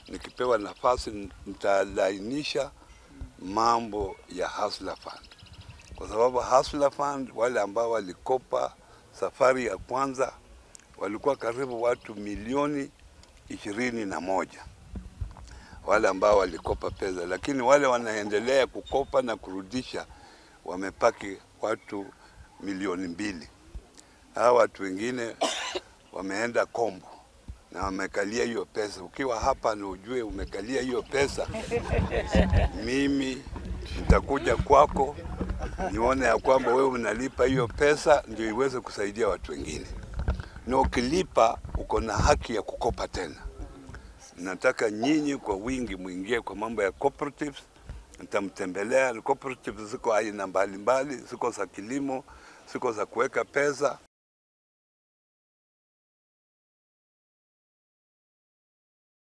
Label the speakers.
Speaker 1: nikipewa nafasi nitalainisha mambo ya Hustler Fund. Kwa sababu Hustler Fund, wale ambao walikopa safari ya kwanza walikuwa karibu watu milioni 21, wale ambao walikopa pesa, lakini wale wanaendelea kukopa na kurudisha wamepaki watu milioni 2. Hawa watu wengine wameenda kombo na wamekalia hiyo pesa. Ukiwa hapa na ujue umekalia hiyo pesa, mimi nitakuja kwako nione ya kwamba wewe unalipa hiyo pesa ndio iweze kusaidia watu wengine. Na ukilipa uko na haki ya kukopa tena. Nataka nyinyi kwa wingi muingie kwa mambo ya cooperatives. Nitamtembelea. Cooperatives ziko aina mbalimbali, ziko za kilimo, ziko za kuweka pesa,